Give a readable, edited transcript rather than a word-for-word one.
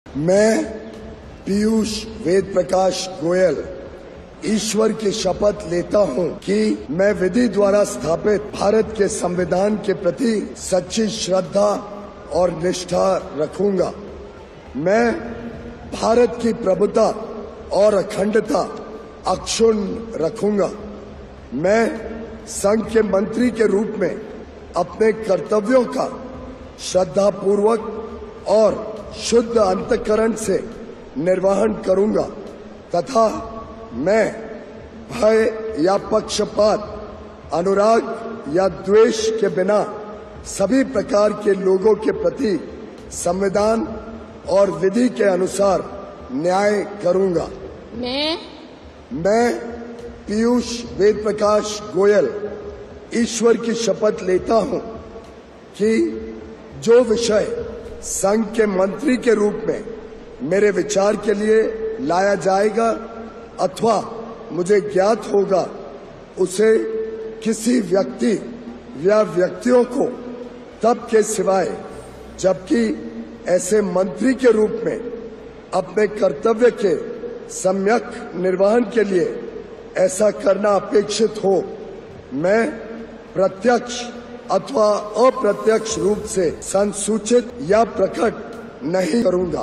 मैं पीयूष वेद प्रकाश गोयल ईश्वर की शपथ लेता हूं कि मैं विधि द्वारा स्थापित भारत के संविधान के प्रति सच्ची श्रद्धा और निष्ठा रखूंगा। मैं भारत की प्रभुता और अखंडता अक्षुण्ण रखूंगा। मैं संघ के मंत्री के रूप में अपने कर्तव्यों का श्रद्धापूर्वक और शुद्ध अंतःकरण से निर्वहन करूंगा तथा मैं भय या पक्षपात, अनुराग या द्वेष के बिना सभी प्रकार के लोगों के प्रति संविधान और विधि के अनुसार न्याय करूंगा। मैं पीयूष वेद प्रकाश गोयल ईश्वर की शपथ लेता हूं कि जो विषय संघ के मंत्री के रूप में मेरे विचार के लिए लाया जाएगा अथवा मुझे ज्ञात होगा, उसे किसी व्यक्ति या व्यक्तियों को तब के सिवाय जबकि ऐसे मंत्री के रूप में अपने कर्तव्य के सम्यक निर्वहन के लिए ऐसा करना अपेक्षित हो, मैं प्रत्यक्ष अथवा अप्रत्यक्ष रूप से संसूचित या प्रकट नहीं करूंगा।